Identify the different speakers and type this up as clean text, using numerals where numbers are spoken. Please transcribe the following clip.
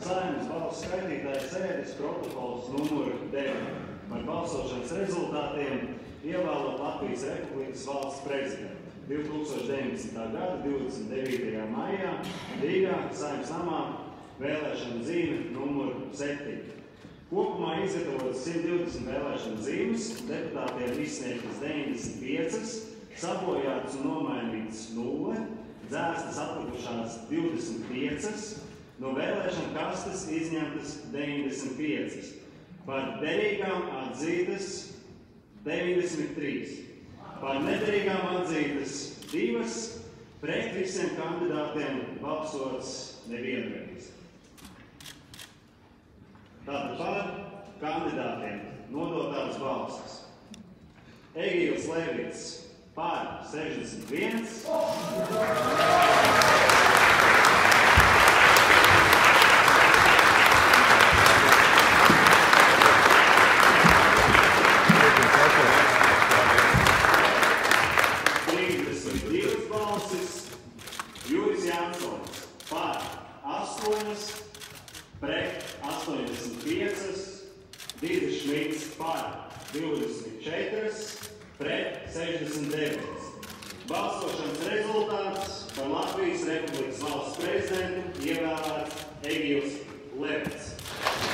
Speaker 1: Saeimas balsu skaitītāja sēdes protokols numuru 9 par balsošanas rezultātiem ievēlot Latvijas Republikas valsts prezidentu 2019. gada 29. maijā Rīgā Saeimas namā vēlēšana zīme numuru 7. Kopumā izgatavotas 120 vēlēšana zīmes, deputātiem izsniegtas 95, sabojātas un nomainītas 0, dzēstas atlikušās 25, no vēlēšana kastes izņemtas 95, par derīgām atzītas 93, par nederīgām atzītas 2, pret visiem kandidātiem balsots nevienreiz. Tātad par kandidātiem nodotās balsas. Egīls Levits par 61. Juris Jansons par 8, pret 85, Dīdis Šmits par 24, pret 69. Balsošanas rezultāts par Latvijas Republikas valsts prezidentu ievēlēts Egīls Levits.